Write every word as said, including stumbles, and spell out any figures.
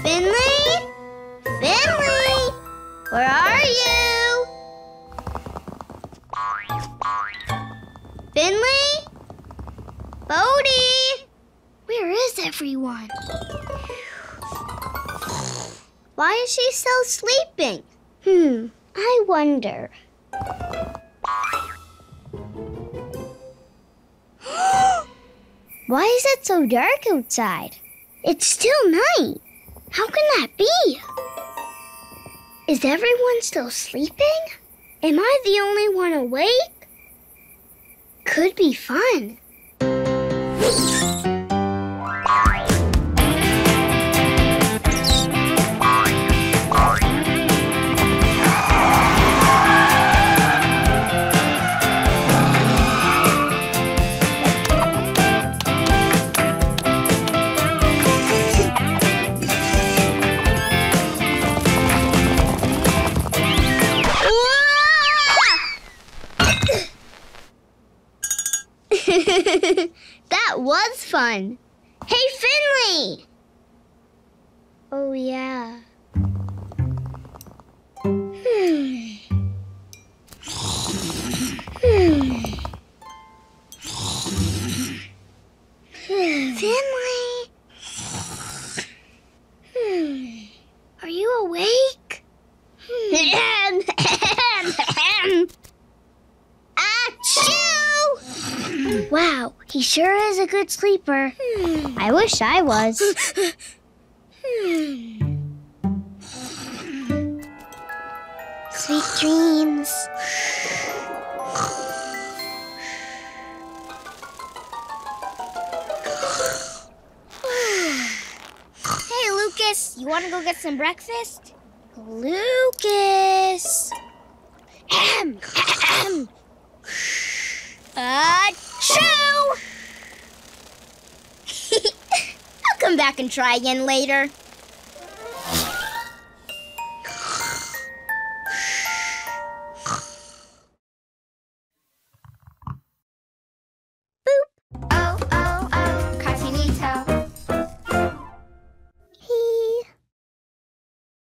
Finley? Finley? Where are you? Finley? Bodie? Where is everyone? Why is she still sleeping? Hmm, I wonder. Why is it so dark outside? It's still night. How can that be? Is everyone still sleeping? Am I the only one awake? Could be fun. That was fun. Hey, Finley! Oh, yeah. Hmm. Hmm. Finley? Hmm. Are you awake? Hmm. Achoo! Wow, he sure is a good sleeper. Hmm. I wish I was. Hmm. Sweet dreams. Hey, Lucas, you want to go get some breakfast? Lucas! Ahem! Ahem! Achoo! I'll come back and try again later.